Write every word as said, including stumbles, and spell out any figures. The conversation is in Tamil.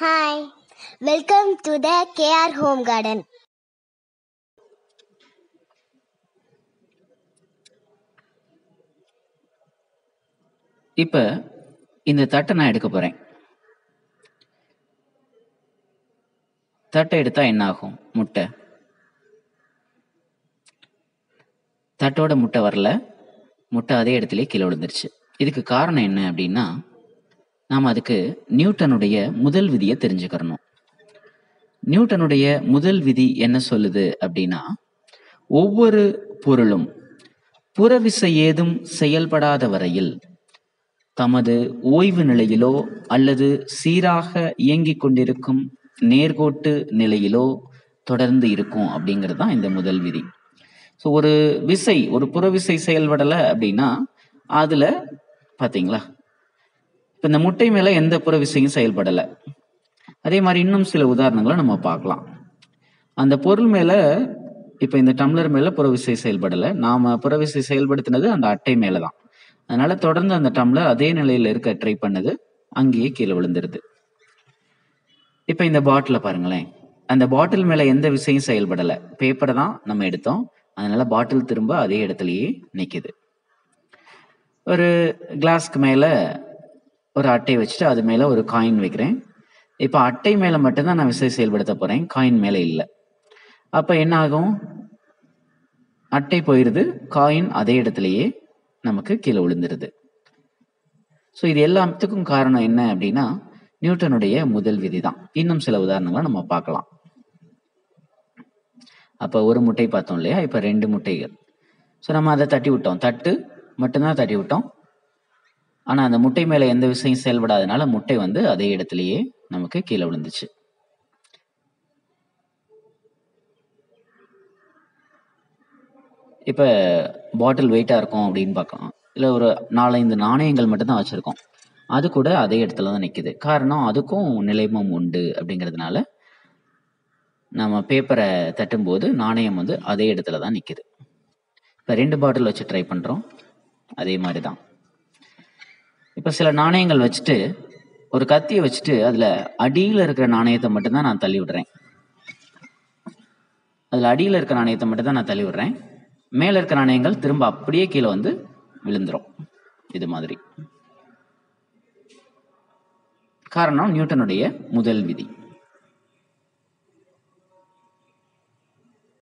Hi, welcome to the K R Home Garden. இப்ப இந்த தட்டை நான் எடுக்க போறேன். தட்டை எடுத்தா என்ன ஆகும்? முட்டை. தட்டோட முட்டை வரல, முட்டை அதே இடத்துலயே கீழே விழுந்துருச்சு. இதுக்கு காரணம் என்ன அப்படின்னா, நாம் அதுக்கு நியூட்டனுடைய முதல் விதியை தெரிஞ்சுக்கிறணும். நியூட்டனுடைய முதல் விதி என்ன சொல்லுது அப்படின்னா, ஒவ்வொரு பொருளும் புறவிசை ஏதும் செயல்படாத வரையில் தமது ஓய்வு நிலையிலோ அல்லது சீராக இயங்கிக் கொண்டிருக்கும் நேர்கோட்டு நிலையிலோ தொடர்ந்து இருக்கும் அப்படிங்கிறது தான் இந்த முதல் விதி. ஸோ ஒரு விசை ஒரு புறவிசை செயல்படலை அப்படின்னா அதுல பாத்தீங்களா, இப்ப இந்த முட்டை மேல எந்த புறவிசையும் செயல்படலை. அதே மாதிரி இன்னும் சில உதாரணங்களை நம்ம பார்க்கலாம். அந்த பொருள் மேல இப்ப இந்த டம்ளர் மேல புறவிசை செயல்படலை, நாம புறவிசை செயல்படுத்தினது அந்த அட்டை மேலதான். அதனால தொடர்ந்து அந்த டம்ளர் அதே நிலையில இருக்க ட்ரை பண்ணது அங்கேயே கீழே விழுந்துருது. இப்ப இந்த பாட்டில பாருங்களேன், அந்த பாட்டில் மேல எந்த விசையும் செயல்படல, பேப்பரை தான் நம்ம எடுத்தோம், அதனால பாட்டில் திரும்ப அதே இடத்துலயே நிக்குது. ஒரு கிளாஸ்க்கு மேல ஒரு அட்டை வச்சுட்டு அது மேல ஒரு காயின் வைக்கிறேன். இப்ப அட்டை மேல மட்டும்தான் நான் விசை செயல்படுத்த போறேன், காயின் மேல இல்ல. அப்ப என்ன ஆகும்? அட்டை போயிருது, காயின் அதே இடத்துலயே நமக்கு கீழே விழுந்துருது. ஸோ இது எல்லாத்துக்கும் காரணம் என்ன அப்படின்னா நியூட்டனுடைய முதல் விதி தான். இன்னும் சில உதாரணங்களை நம்ம பார்க்கலாம். அப்ப ஒரு முட்டை பார்த்தோம் இல்லையா, இப்ப ரெண்டு முட்டைகள். ஸோ நம்ம அதை தட்டி விட்டோம், தட்டு மட்டும்தான் தட்டி விட்டோம். ஆனா அந்த முட்டை மேல எந்த விஷயம் செயல்படாதனால முட்டை வந்து அதே இடத்துலயே நமக்கு கீழே விழுந்துச்சு. இப்ப பாட்டில் வெயிட்டா இருக்கும் அப்படின்னு பார்க்கலாம். இல்ல ஒரு நாலஞ்சு நாணயங்கள் மட்டும் தான் வச்சிருக்கோம், அது கூட அதே இடத்துல தான் நிக்குது. காரணம் அதுக்கும் நிலைமம் உண்டு அப்படிங்கிறதுனால நம்ம பேப்பரை தட்டும் போது நாணயம் வந்து அதே இடத்துல தான் நிக்குது. இப்ப ரெண்டு பாட்டில் வச்சு ட்ரை பண்றோம், அதே மாதிரிதான். இப்ப சில நாணயங்கள் வச்சுட்டு ஒரு கத்தியை வச்சுட்டு அதுல அடியில இருக்கிற நாணயத்தை மட்டும்தான் நான் தள்ளி விடுறேன். அதுல அடியில இருக்கிற நாணயத்தை மட்டும் தான் நான் தள்ளி விடுறேன். மேல இருக்கிற நாணயங்கள் திரும்ப அப்படியே கீழே வந்து விழுந்துரும். இது மாதிரி. காரணம் நியூட்டனுடைய முதல் விதி.